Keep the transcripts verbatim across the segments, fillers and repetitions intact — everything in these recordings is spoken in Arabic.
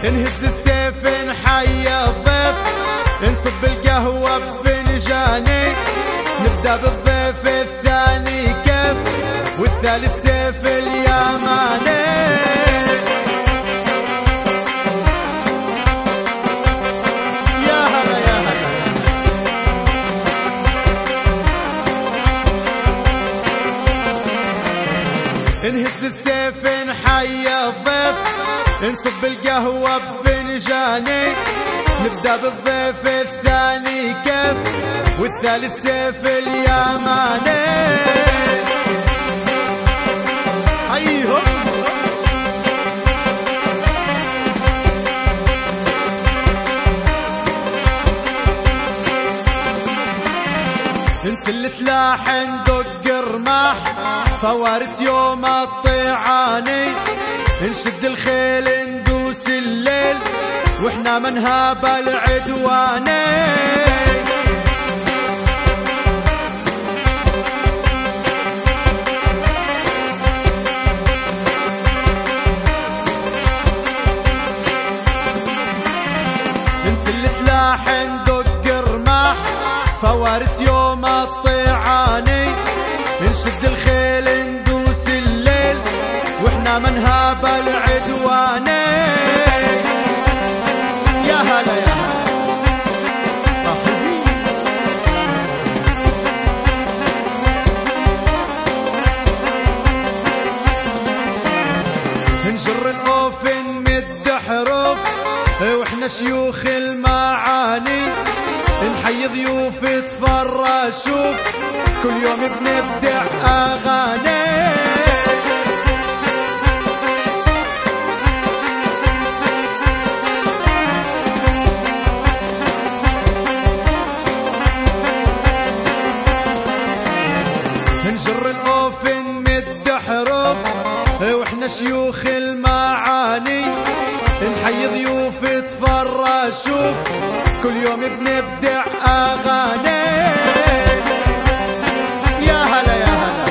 نهز السيف نحيي الضيف، نصب القهوة بفنجاني، نبدأ بالضيف الثاني كيف، والثالث سيف اليماني. يا هلا يا هلا. نهز السيف نحيي الضيف، نصب القهوة بفنجاني، نبدأ بالضيف الثاني كيف، والثالث سيف اليماني. حيهم. نسل سلاح ندق رماح، فوارس يوم الطيعاني، نشد الخيل ندوس الليل، واحنا منهاب العدواني. نسل سلاح ندق رماح، فوارس يوم الطيعاني، نشد الخيل ندوس الليل، واحنا منهاب العدواني. يا هلا يا هلا. نجر الأوف نمد حروف، واحنا شيوخ المعاني، نحيي ضيوف تفرج شوف، كل يوم بنبدع أغاني. نجر الأوف نمد حروف، واحنا شيوخ المعاني، نحيي ضيوف تفرج شوف، كل يوم بنبدع أغاني. يا هلا يا هلا.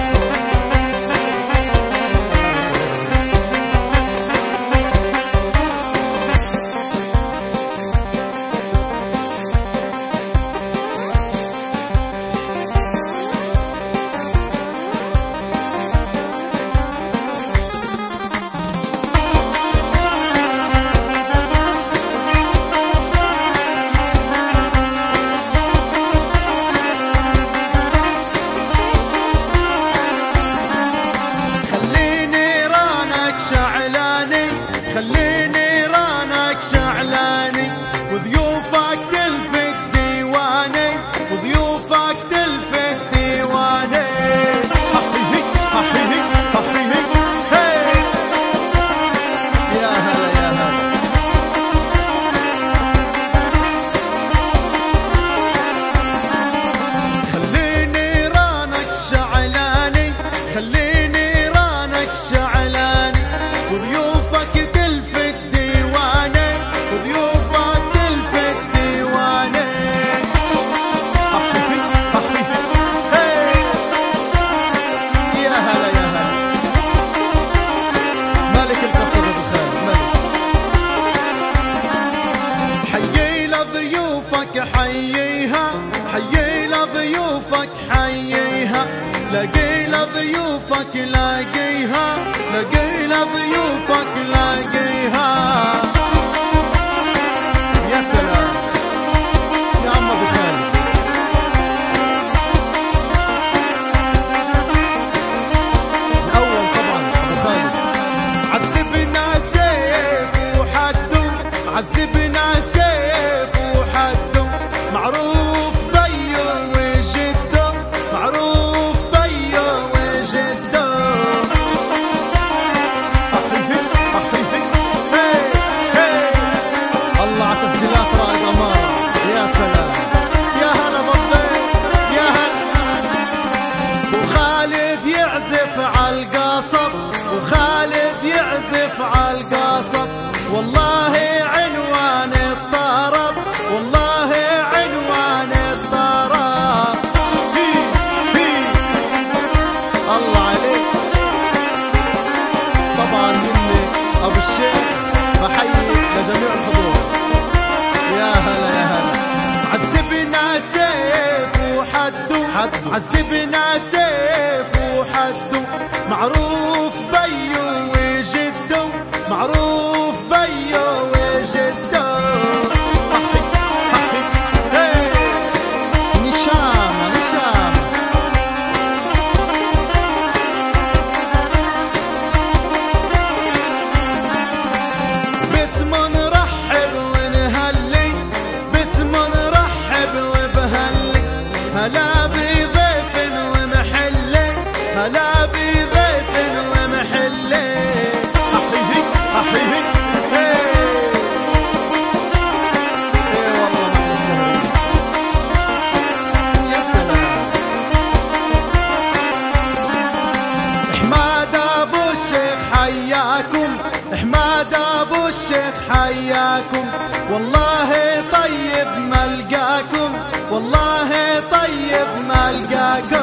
خليني رانك شعلاني، وضيوفك تلفت ديواني، وضيوفك تلفت ديواني. أحييك أحييك أحييك. هي يا هلا يا هلا. خليني رانك شعلاني، خليني رانك شعلاني، وضيوفك تلفت ديواني، وضيوفك تلفت ديواني. أحييك أحييك. هي يا هلا يا هلا. مالك القصر ابو خالد مالك. حيي لضيوفك حييها، حيي لضيوفك حييها، لاقي لضيوفك لاقيها، لاقي لضيوفك لاقيها. يا سلام يا عم ابو خالد. الاول طبعا ابو خالد. عذبنا سيف وحده، عذبنا سيف وحده، معروف بيه وجده، معروف بيه وجده. الله على تسجيلات رائد أمارة. يا سلام يا هلا بالضيف يا هلا. وخالد يعزف عالقصب، وخالد يعزف عالقصب، والله عنوان الطرب، والله عنوان الطرب. هي هي الله عليك. طبعا مني ابو الشيخ بحيي يا جميع الحضور. يا هلا يا هلا. عذبنا سيف وحدو حدو عذبنا سيف وحدو معروف بيو وجدو معروف بيو وجدو نشامة نشامة. باسم نرحب ونهلي باسم نرحب وبهلي هلا بضيف ومحلي هلا بضيف ومحلي أحييك أحييك. إيه والله ما تسهل. يا سلام. حماد ابو الشيخ حياكم حماد ابو الشيخ حياكم والله طيب ملقاكم والله طيب ملقاكم